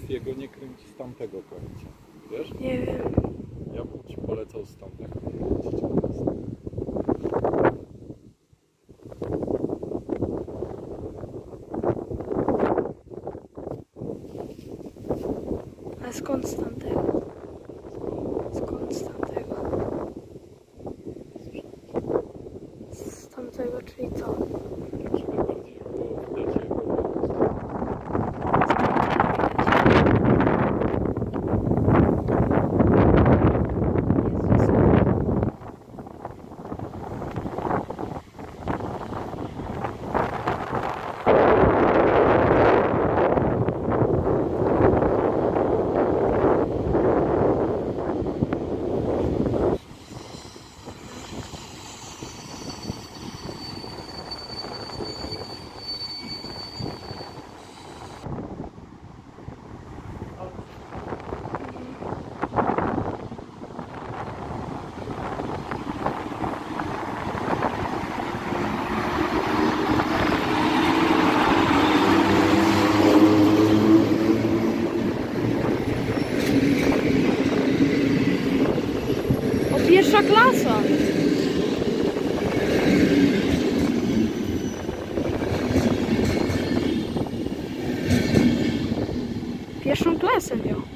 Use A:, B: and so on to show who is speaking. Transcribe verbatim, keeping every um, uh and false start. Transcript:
A: Fiego nie kręci z tamtego końca. Wiesz?
B: Nie wiem.
A: Ja bym ci polecał z tamtego kręcić.
B: A skąd z tamtego? Skąd z tamtego? Z tamtego, czyli co?
A: Żeby bardziej było widać jego wąs.
B: Pierwsza klasa. Pierwszą klasę miał.